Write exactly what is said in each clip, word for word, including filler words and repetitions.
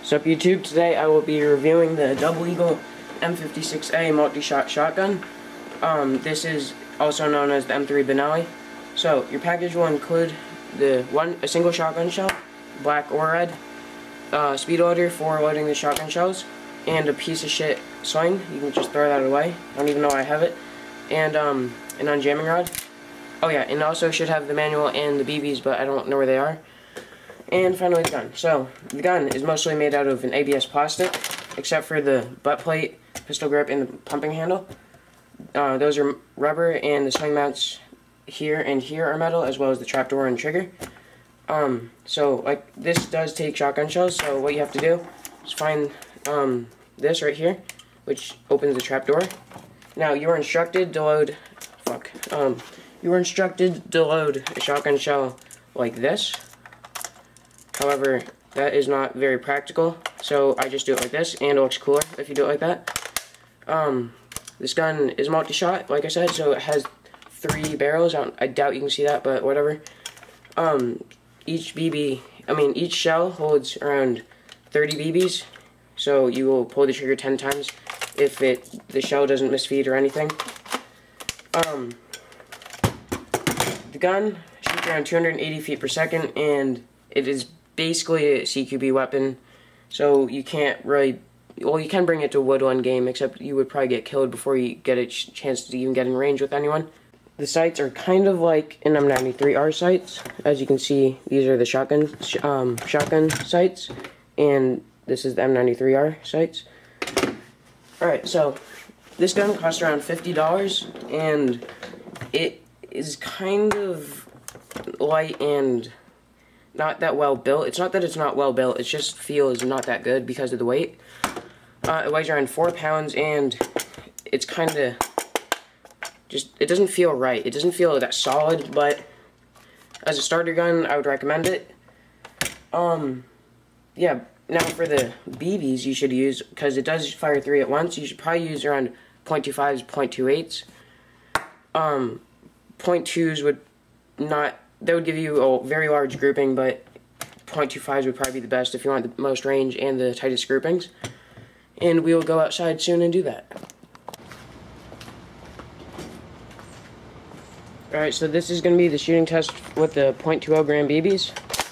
What's up, YouTube? Today I will be reviewing the Double Eagle M fifty-six A multi-shot shotgun. Um, this is also known as the M three Benelli. So your package will include the one a single shotgun shell, black or red, uh, speed loader for loading the shotgun shells, and a piece of shit sling. You can just throw that away. I don't even know I have it. And um, an unjamming rod. Oh yeah, and also should have the manual and the B Bs, but I don't know where they are. And finally the gun. So, the gun is mostly made out of an A B S plastic, except for the butt plate, pistol grip, and the pumping handle. Uh, those are rubber, and the swing mounts here and here are metal, as well as the trapdoor and trigger. Um, so, like, this does take shotgun shells, so what you have to do is find um, this right here, which opens the trapdoor. Now, you are instructed to load, fuck, um, you are instructed to load a shotgun shell like this. However, that is not very practical, so I just do it like this, and it looks cooler if you do it like that. Um, this gun is multi-shot, like I said, so it has three barrels. I, I doubt you can see that, but whatever. Um, each B B, I mean, each shell holds around thirty B Bs, so you will pull the trigger ten times if it the shell doesn't misfeed or anything. Um, the gun shoots around two hundred eighty feet per second, and it is basically a C Q B weapon, so you can't really, well, you can bring it to a woodland game, except you would probably get killed before you get a ch chance to even get in range with anyone. The sights are kind of like an M ninety-three R sights. As you can see, these are the shotgun sh um, shotgun sights, and this is the M ninety-three R sights. Alright, so this gun costs around fifty dollars, and it is kind of light and not that well built. It's not that it's not well built, it just feels not that good because of the weight. Uh, it weighs around four pounds, and it's kind of just, it doesn't feel right. It doesn't feel that solid, but as a starter gun, I would recommend it. Um, yeah, now for the B Bs you should use, because it does fire three at once, you should probably use around point two fives, point two eights. Um, point twos would not, that would give you a very large grouping, but point two fives would probably be the best if you want the most range and the tightest groupings. And we will go outside soon and do that. Alright, so this is going to be the shooting test with the point two zero gram B Bs.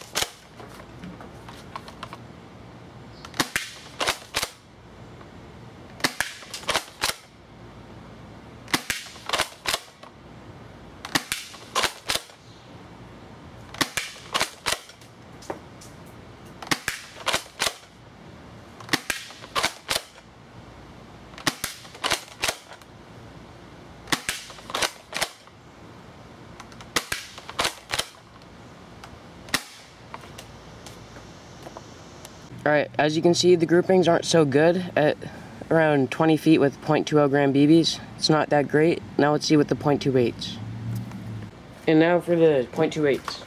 Alright, as you can see, the groupings aren't so good at around twenty feet with point two zero gram B Bs. It's not that great. Now let's see with the point two eights. And now for the point two eights.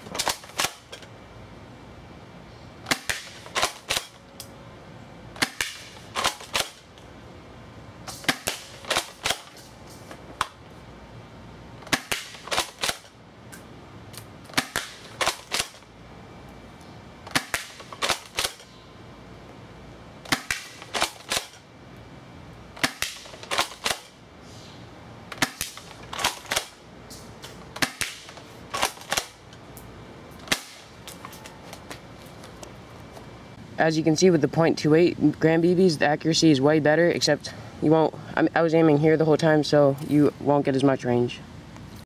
As you can see with the point two eight gram B Bs, the accuracy is way better, except you won't, I, I was aiming here the whole time, so you won't get as much range.